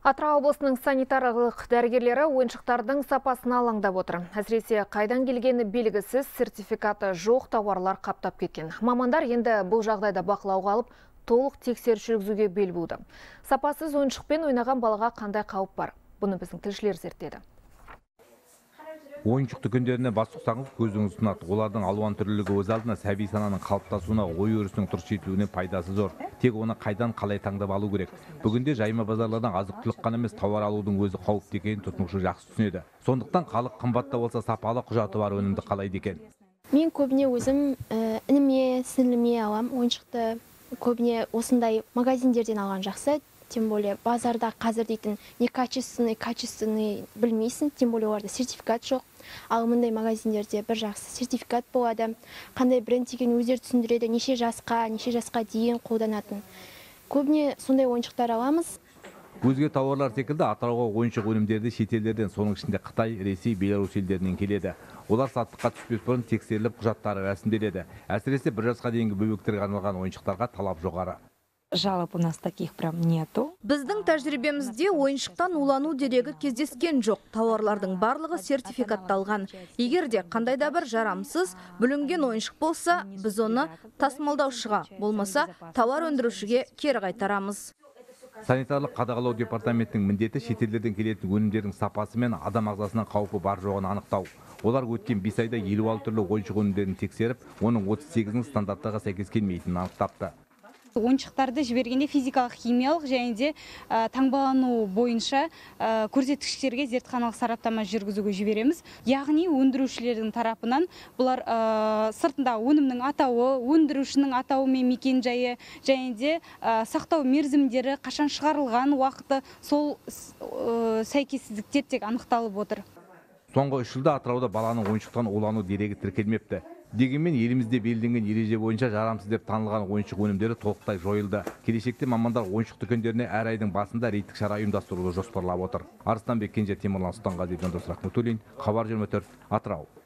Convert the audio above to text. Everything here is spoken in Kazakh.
Атырау облысының санитарлық дәрігерлері ойыншықтардың сапасына алаңдап отыр. Әсіресе қайдан келгені белгісіз, сертификаты жоқ тауарлар қаптап кеткен. Мамандар енді бұл жағдайда бақылауға алып, толық тексеріс жүргізуге бел буды. Сапасыз ойыншықпен ойнаған балаға қандай қауіп бар? Бұны біздің тілшілер зерттеді. Ойыншық дүкендеріне бас сұқсаңыз көзіңіз тұнады. Олардың алуан түрлілігі өз алдына сәби сананың қалыптасуына, ой өрісінің дұрыс жетілуіне пайдасы зор. Тек оны қайдан қалай таңдап алу керек. Бүгінде жайма базарлардан азық-түлік қана емес, тауар алудың өзі қауіпті екенін тұтынушы жақсы түсінеді. Сондықтан халық қымбатта болса сапалы құжаты бар өнімді қалайды екен. Мен көбіне өзім ініме, сіңліме алам ойыншықты. Көбіне осындай магазиндерден алған жақсы. Тем более базарда қазір дейтін не качественный білмейсің, тем более оларда сертификат жоқ. Ал мындай магазиндерде бір жақсы сертификат болады. Қандай бренд екенін өздері түсіндіреді, неше жасқа дейін қолданатын. Көбіне сондай ойыншықтар аламыз. Өзге тауарлар секілді Атырауға ойыншық өнімдерді шетелдерден, соның ішінде Қытай, Ресей, Беларусь елдерінен келеді. Олар саттыққа түспес бұрын тексеріліп құжаттары рәсімделеді. Әсіресе бір жасқа дейінгі бөбектерге арналған ойыншықтарға талап жоғары. Жалоб у нас таких прям нету. Біздің тәжірибемізде ойыншықтан улану дерегі кездескен жоқ. Тауарлардың барлығы сертификатталған. Егер де қандай да бір жарамсыз, бүлінген ойыншық болса, біз оны тасымалдаушыға, болмаса тауар өндірушіге кері қайтарамыз. Санитарлық қадағалау департаментінің міндеті шетелдерден келетін өнімдердің сапасы мен адам ағзасына қаупі бар жоғын анықтау. Олар өткен 5 айда 56 түрлі ойыншық өнімдерін тексеріп, оның 38-інің стандарттарға сәйкес келмейтінін анықтапты. Ойыншықтарды жібергенде физикалық, химиялық және де таңбалану бойынша көрсеткіштерге зертханалық сараптама жүргізуге жібереміз. Яғни өндірушілердің тарапынан бұлар сыртында өнімнің атауы, өндірушінің атауы мен мекен-жайы және де сақтау мерзімдері, қашан шығарылған уақыты, сол сәйкессіздіктер тек анықталып отыр. Соңғы 3 жылда Атырауда баланың ойыншықтан улану дерегі тіркелмепті. Дегенмен елімізде белгіленген ереже бойынша жарамсыз деп танылған ойыншық өнімдері толықтай жойылды. Келешекте мамандар ойыншық дүкендеріне әр айдың басында рейдтік шара ұйымдастыруды жоспарлап отыр. Арыстанбек Кенже, Темірлан Сұлтанғазиев, Жандос Рахметуллин, Хабар 24, Атырау.